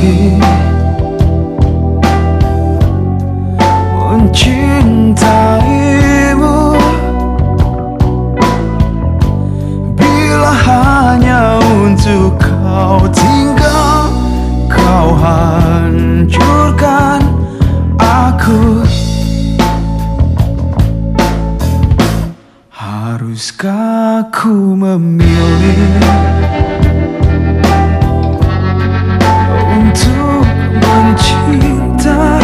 lagi mencintaimu bila hanya untuk kau tinggal, kau hancurkan aku. Haruskah ku memilih untuk mencinta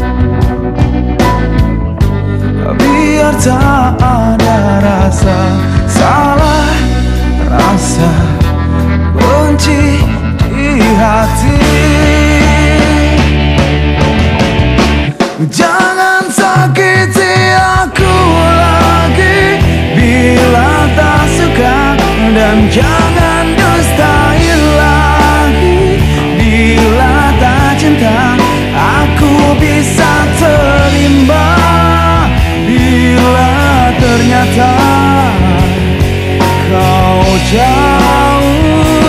biar tak ada rasa salah, rasa benci di hati? Jangan sakiti aku lagi bila tak suka, dan jangan dustai lagi bila tak cinta. Aku bisa terima bila ternyata kau jauh.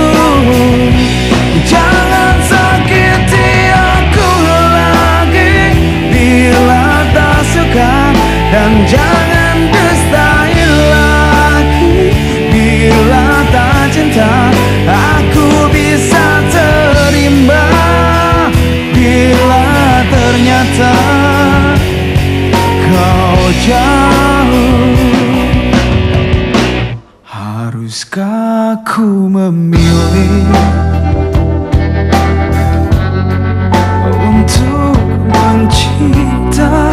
Jangan sakiti aku lagi bila tak suka, dan jangan dustai lagi bila tak cinta. Aku bisa terima bila ternyata kau jauh. Haruskah ku memilih untuk mencinta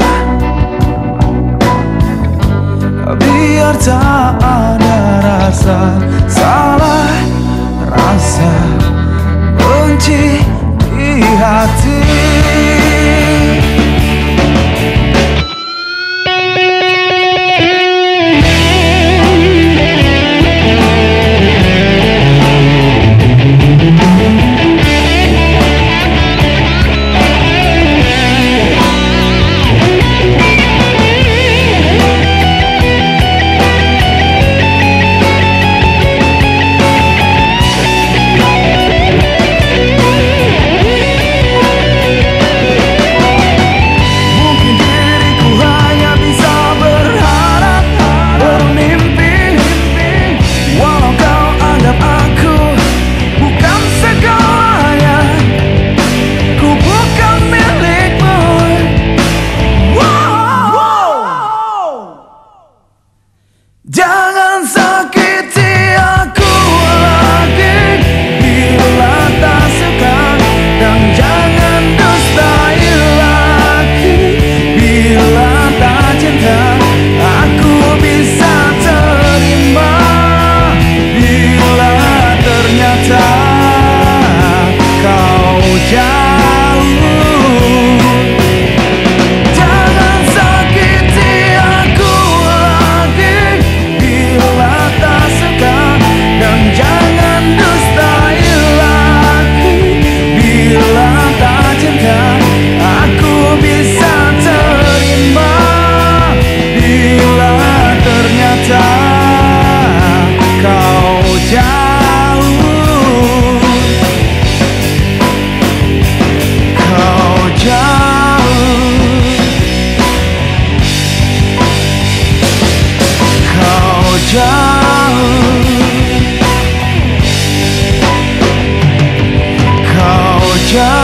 biar tak ada rasa salah, rasa benci di hati? Jangan sakiti aku lagi bila tak suka, dan jangan dustai lagi bila tak cinta. Aku bisa terima bila ternyata kau jauh. Jangan sakiti aku lagi bila tak suka, dan jangan dustai lagi bila tak cinta. Aku bisa terima bila ternyata kau jauh. Kau jauh. Kau jauh. Kau jauh.